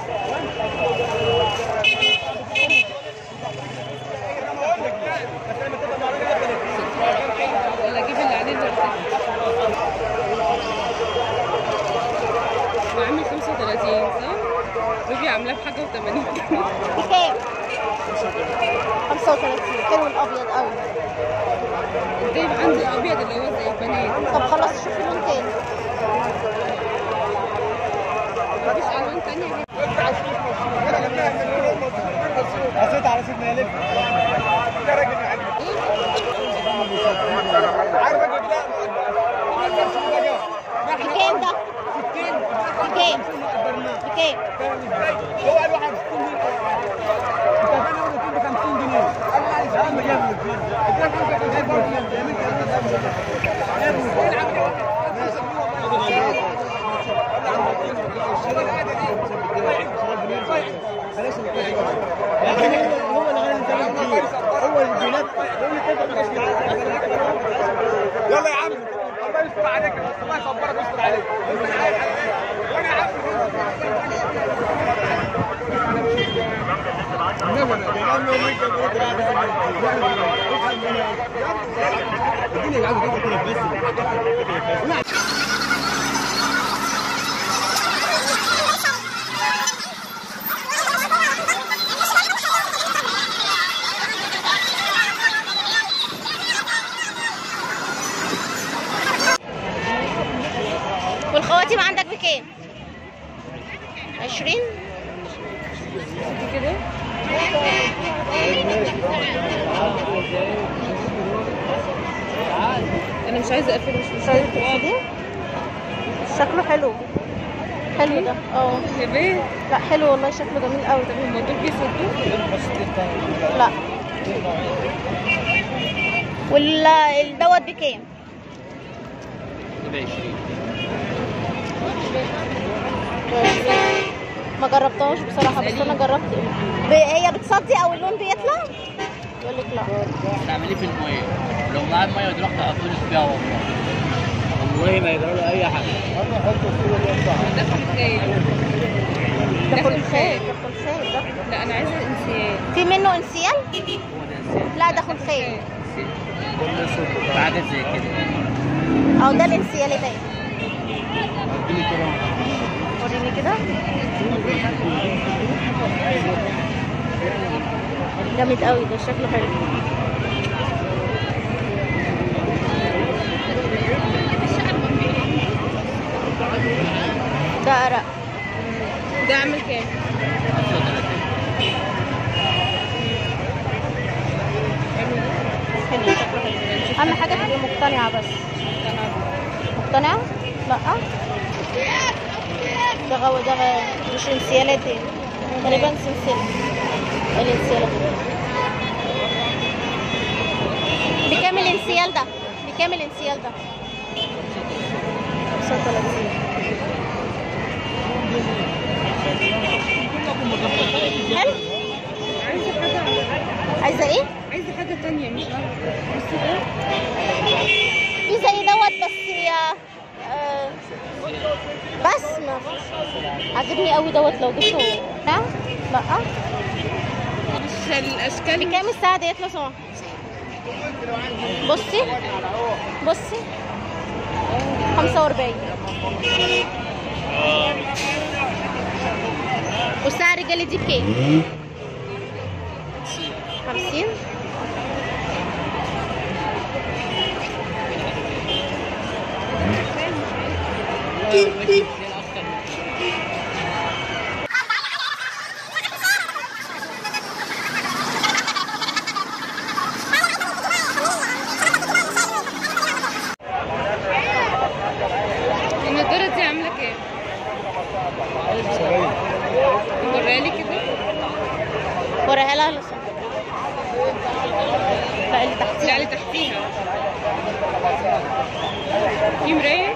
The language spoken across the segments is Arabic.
ولا اجيب اللي عليه دلوقتي. وعامل 35 صح؟ روبي عاملاه بحاجه و80 جنيه. بكام؟ 35. حلو الابيض قوي. جايب عندي الابيض اللي هو زي البنات. طب خلاص شوفي لون تاني. مفيش الوان تانية. حسيت على سيدنا الف. ده راجل عادي. بكام ده؟ بكام؟ بكام؟ هو قال واحد 60 جنيه. انت فاهم هو ب 50 جنيه. يا عم جامد. هو اللي هو اللي بينفذ. يلا يا عم الله يستر عليك الله يصبرك ويستر عليك. وانا يا عم والخواتيم عندك بكام؟ 20 كده. انا مش عايزه اقفل. مش عايزه تقفليه؟ شكله حلو. حلو ده. يا بيه. لا حلو والله شكله جميل قوي. طب هما دول بيصدوا؟ لا. والدوت بكام؟ ب 20. ما جربتهاش بصراحه بس انا جربت. هي بتصدي او اللون بيطلع؟ يقول لك لا. تعمليه في الميه، لو معاه الميه تروح تقفلي فيها والله. والله ما يجرى له اي حاجه. انا احط الصوره دي بتاعها. ده خلخال. ده خلخال. ده خلخال ده. لا انا عايزه انسيال. في منه انسيال؟ هو ده انسان. لا ده خلخال. كل صوت حاجات زي كده. اه ده الانسيال ده. اديني كده. وريني كده. جامد قوي ده شكله حلو. ده أرق. ده عامل كام؟ 35. حلو شكله حلو. أهم حاجة تبقي مقتنعة بس. مقتنعة؟ لأ. ده مش انسيالات دي. تقريبا سلسلة. الانسيال دي. بكام الانسيال ده؟ بكام الانسيال ده؟ 35. حلو؟ عايزة ايه؟ عايزه حاجه تانية مش عارفه. بصي ده. في زي دوت بس يا بس ما عجبني قوي دوت لو جبته. نعم؟ لا مش الاشكال. بكام الساعة ديت لو سمحت؟ بصي بصي 45. والساعة الرجالي دي بكام؟ 50. النضاره دي عامله كام؟ وريها لي كده. وريها لها لو سمحت. لا اللي تحتيها. لا اللي تحتيها. في مرايه.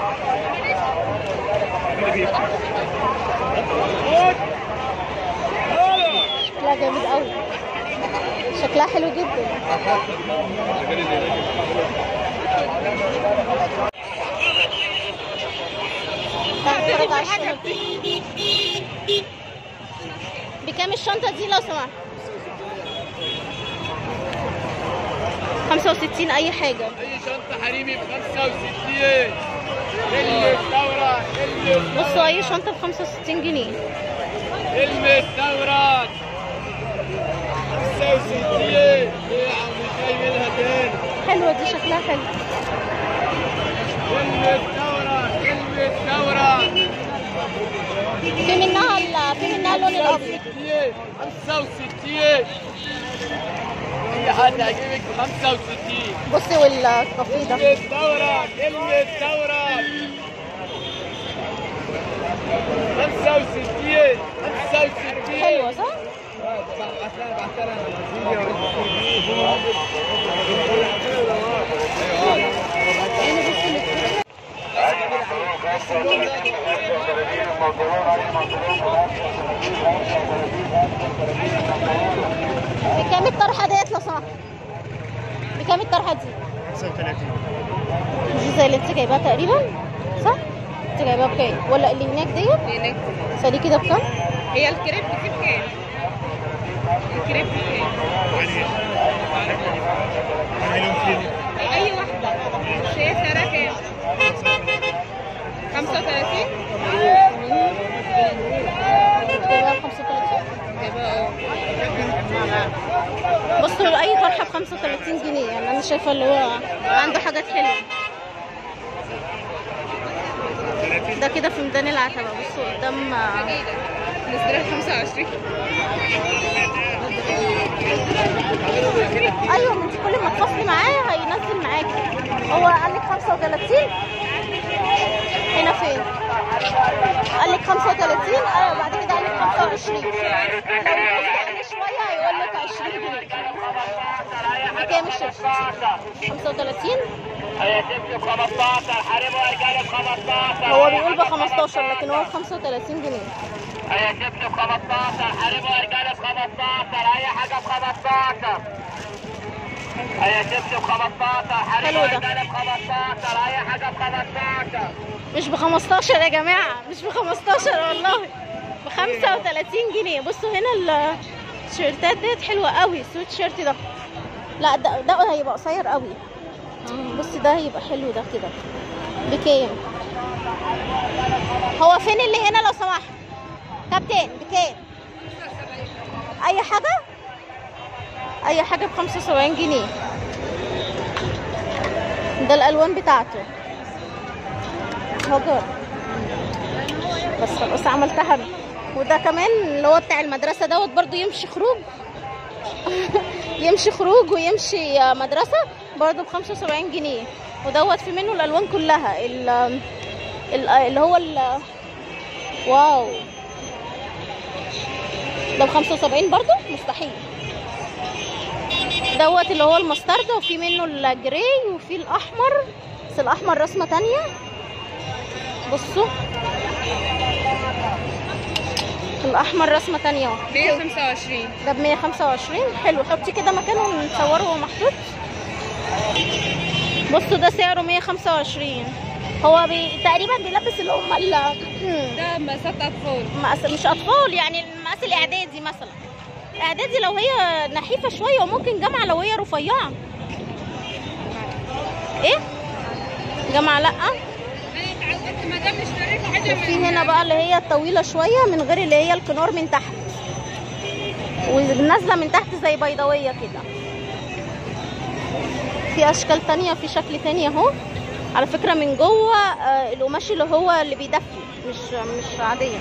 شكلها جامد قوي. شكلها حلو جدا. تعالى نتفرج على الشنط. الشنطة دي لو سمحت؟ 65 أي حاجة. اي شنطه حريمي ب 65. الثوره بصوا أي شنطة ب 65 جنيه. الثوره 65. ايه يا عم جاي منها تاني؟ حلوة دي شكلها حلو. الثوره في منها اللون الأبيض. 65. اي حد هيجيبك ب 65. بصي والكافيه ده. الثوره 65. حلوة صح؟ بكام الطرحة ديت لو سمحت؟ بكام الطرحة دي؟ 35. دي زي اللي انت جايباها تقريبا صح؟ انت جايباها بكام؟ ولا اللي هناك ديت؟ هناك سالي كده بكام؟ هي الكريب دي بكام؟ الكريب بكام؟ اي واحده مش هي سعرها كام؟ 35. جايباها ب 35. يبقى بصوا اي طرحه ب 35 جنيه يعني انا شايفه اللي هو عنده حاجات حلوه. ده كده في ميدان العتبه. بصوا قدام نزلها 25. ايوه ما انت كل ما تفصلي معاه هينزل معاكي. هو قال لك 35 هنا فين؟ قال لك 35. ايوه بعد كده قال لك 25. لو فصلي شويه هيقول لك 20 جنيه. بكام الشبشب؟ 35. هو بيقول ب 15 لكن هو ب 35 جنيه. هي شبشب 15 حريم ورجاله ب 15 اي حاجه ب 15. هي شبشب 15 حريم ورجاله ب 15 اي حاجه ب 15. مش ب 15 يا جماعه، مش ب 15 والله، ب 35 جنيه. بصوا هنا التيشيرتات ديت حلوه قوي. السويت شيرت ده لا ده هيبقى قصير قوي. بصي ده هيبقى حلو ده كده. بكام؟ هو فين اللي هنا لو سمحت؟ كابتن بكام؟ اي حاجه ب 75 جنيه. ده الالوان بتاعته هجر بس عملتها انا. وده كمان اللي هو بتاع المدرسه دوت برضو يمشي خروج يمشي خروج ويمشي مدرسه برضو ب 75 جنيه. ودوت في منه الالوان كلها اللي هو واو ده ب 75 برضو مستحيل. دوت اللي هو المسترد وفي منه الجراي وفي الاحمر بس الاحمر رسمه تانية. بصوا الاحمر رسمه تانية اهو 125. ده ب 125. حلو. حطي كده مكانه ونصوره وهو محطوط. بصوا ده سعره 125. هو تقريبا بيلبس اللي هم ده مقاسات اطفال. مش اطفال يعني المقاس الاعدادي مثلا. اعدادي لو هي نحيفه شويه وممكن جامعه لو هي رفيعه. ايه جامعه لا. ما دام اشتريت حاجه وفي هنا بقى اللي هي الطويله شويه من غير اللي هي الكنار من تحت ونازله من تحت زي بيضاويه كده. في اشكال تانية في شكل تاني اهو على فكره من جوه. القماش اللي هو اللي بيدفي مش عاديه.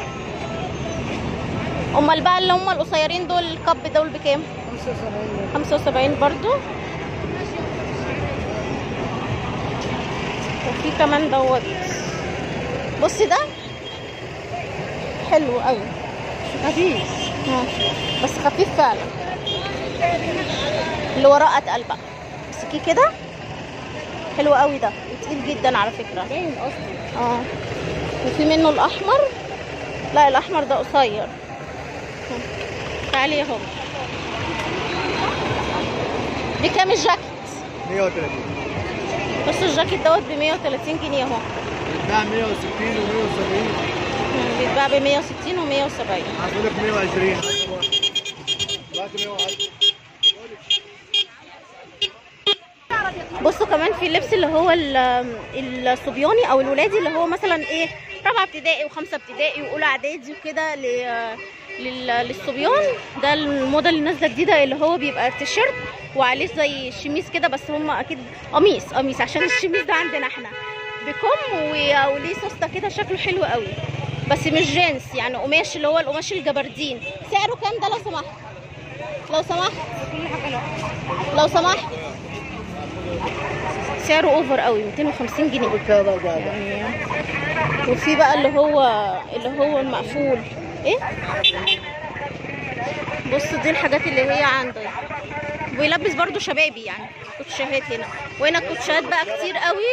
امال بقى اللي هم القصيرين دول الكب دول بكام؟ 75 برضو. وفي كمان دوت. بصي ده حلو قوي خفيف. بس خفيف فعلا. اللي وراه اتقل بقى. امسكيه كده حلو قوي ده تقيل جدا على فكره. باين اصلا. وفي منه الاحمر. لا الاحمر ده قصير. تعالي اهو. بكام الجاكيت؟ 130. بصوا الجاكيت دوت ب 130 جنيه اهو. بيتباع 160 و170. بيتباع ب 160 و170. هقول لك 120. بصوا كمان في اللبس اللي هو الصبياني او الولادي، اللي هو مثلا ايه رابعه ابتدائي وخمسه ابتدائي واولى اعدادي وكده للصبيان. ده الموضه اللي نازله جديده، اللي هو بيبقى تيشيرت وعليه زي الشميس كده، بس هم اكيد قميص عشان الشميس ده عندنا احنا بكم وليه سوسته كده، شكله حلو قوي بس مش جينز، يعني قماش اللي هو القماش الجبردين. سعره كام ده لو سمحت؟ لو سمحت سعره اوفر قوي، 250 جنيه يعني. وفي بقى اللي هو المقفول ايه. بصوا دي الحاجات اللي هي عندي، ويلبس برضو شبابي يعني. كوتشيهات هنا، وهنا الكوتشيهات بقى كتير قوي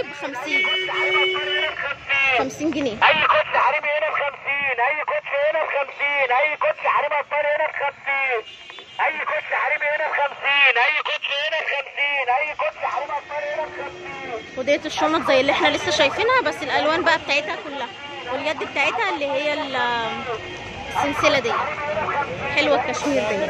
ب50 جنيه. اي كوتش حريمي هنا ب50، اي كوتش هنا ب50، اي كوتش حريمي اطفال هنا ب50، اي كوتش حريمي هنا ب50، اي كوتش هنا ب50، اي كوتش حريمي اطفال هنا ب50. وديت الشنط زي اللي احنا لسه شايفينها، بس الالوان بقى بتاعتها كلها، واليد بتاعتها اللي هي السلسله دي حلوه، الكشمير دي.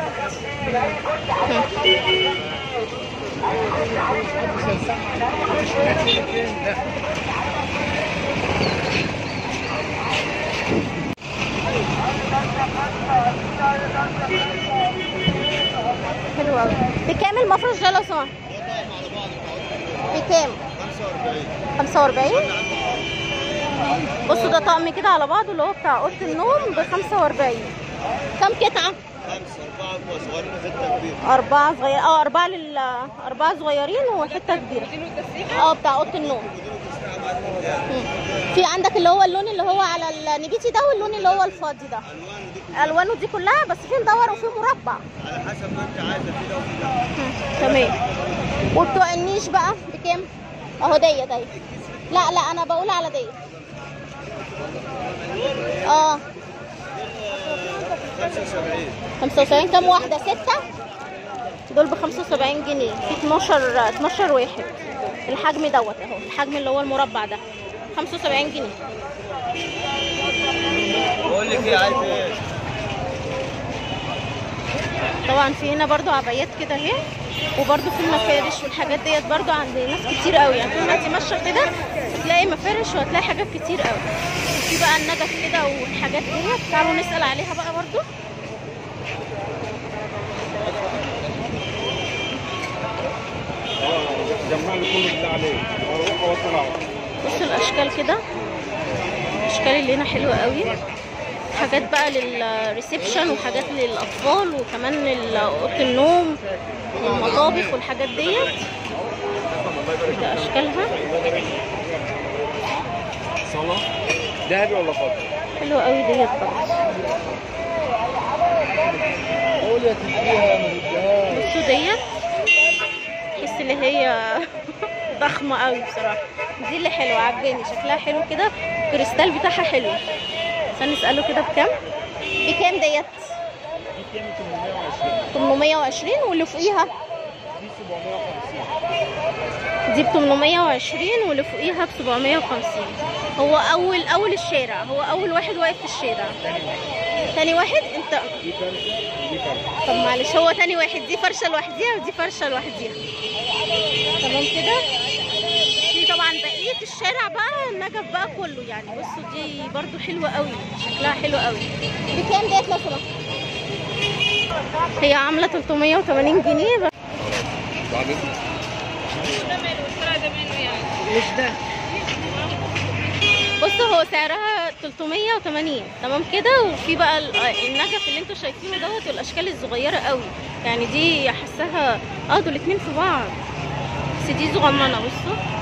حلو قوي. بكام المفرش ده لو سمحت؟ بكام؟ 45. بصوا ده طقم كده على بعضه اللي هو بتاع اوضه النوم ب45. كم قطعه؟ 4 صغيرين. 4 صغيرين وحته كبيره. بتاع اوضه النوم. في عندك اللي هو اللون اللي هو على النبيتي ده، واللون اللي هو الفاضي ده. الوانه دي كلها، بس في مدور وفي مربع على حسب ما انت عايزه في ده وفي ده. تمام. وبتوع النيش بقى بكام؟ اهو ديت اهي. لا انا بقول على ديت. 75. كام واحده؟ 6 دول ب75 جنيه. في 12 واحد. الحجم دوت اهو، الحجم اللي هو المربع ده 75 جنيه. بقول لك ايه، عايز ايه؟ طبعا في هنا برضو عبايات كده اهي، وبرضو في المفارش والحاجات ديت برضو عند ناس كتير قوي. يعني طول ما انت ماشيه كده هتلاقي مفارش وهتلاقي حاجات كتير قوي. وفي بقى النجف كده والحاجات ديت، تعالوا نسال عليها بقى برضو. جمع لي كل اللي عليه واروح اوصل على. بصوا الاشكال كده، الاشكال اللي هنا حلوه قوي. حاجات بقى للريسبشن وحاجات للاطفال وكمان اوضه النوم والمطابخ والحاجات ديت. ده اشكالها صلاة ذهبي ولا فضي؟ حلوه قوي ديت برضه. قول يا تديها ما تديهاش. بصوا ديت تحس اللي هي ضخمه قوي بصراحه. دي اللي حلوه، عجباني شكلها حلو كده، الكريستال بتاعها حلو. عشان نساله كده بكام ديت؟ دي 820. واللي فوقيها دي 750. دي ب 820 واللي فوقيها ب 750. هو اول الشارع، هو اول واحد واقف في الشارع. تاني واحد انت. دي فرشه ودي فرشه. طب معلش، هو تاني واحد دي فرشه لوحديها ودي فرشه لوحديها. تمام كده. في طبعا بقيه الشارع بقى النجف بقى كله يعني. بصوا دي برضو حلوه قوي، شكلها حلو قوي. بكام ديت لو سمحت؟ هي عامله 380 جنيه بس. بصوا هو سعرها 380 تمام كده. وفي بقى النجف اللي انتوا شايفينه دوت، والاشكال الصغيره قوي يعني. دي حاساها دول 2 في بعض، بس دي صغننه. بصوا